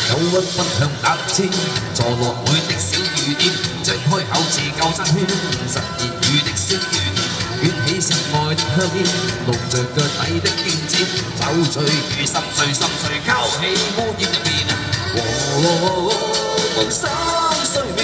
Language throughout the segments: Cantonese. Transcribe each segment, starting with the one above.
憂鬱奔向冷天，坐落每的小雨點，張開口似救生圈，實現雨的小雨點，捲起室外的香煙，露着腳底的肩尖，酒醉與心碎，心碎交起烏煙入面，無心睡眠，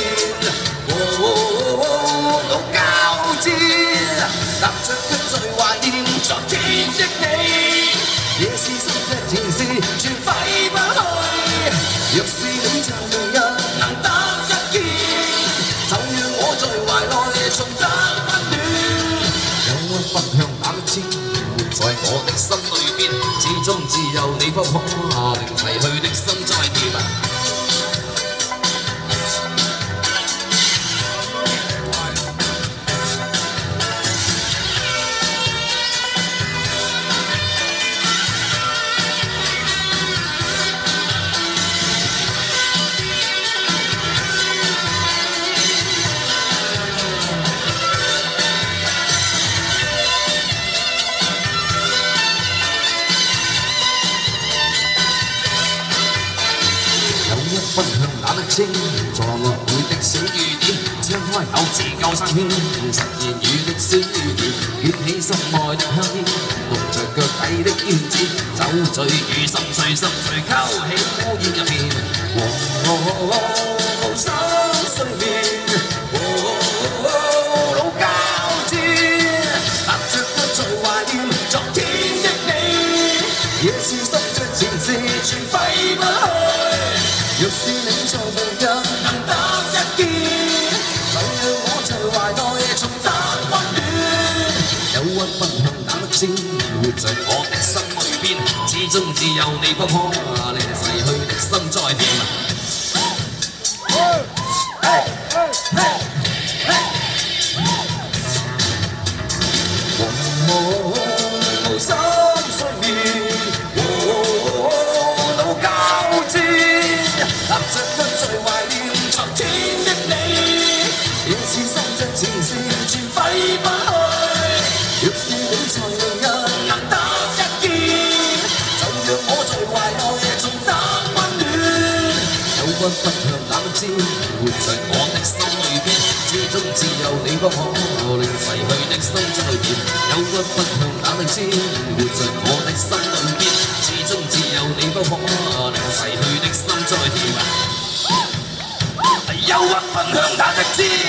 老交戰，踏着腳最懷念昨天的你，夜是心的前事，全揮不去。若是你曾明日能得一見，就讓我在懷內重得溫暖。憂鬱奔向冷天，活在我的心裏邊，始終只有你不可令逝去的心再甜。奔向冷清，坐落每的小雨點，張開口似救生圈，實現雨的小雨點，捲起心愛的香煙，露着腳底的腰尖，酒醉與心碎，心碎溝起烏煙入面，無心睡眠，老交戰，踏着腳在懷念昨天的你，夜是心着前事，全揮不去。若是你在明日能得一見，就讓我在懷內重得溫暖。憂鬱奔向冷天，活在我的心裏邊，始終只有你不可令逝去的心再甜。無心睡眠，老交戰。踏着腳在懷念昨天的你，夜是心着前事，全揮不去。若是你在明日能得一見，就讓我在懷內重得溫暖。憂鬱奔向冷天，活在我的心裏邊，始終只有你不可令逝去的心再甜。憂鬱奔向冷天，活在我的心裏邊，始終只有你不可令逝去的心再甜。憂鬱奔向那日天。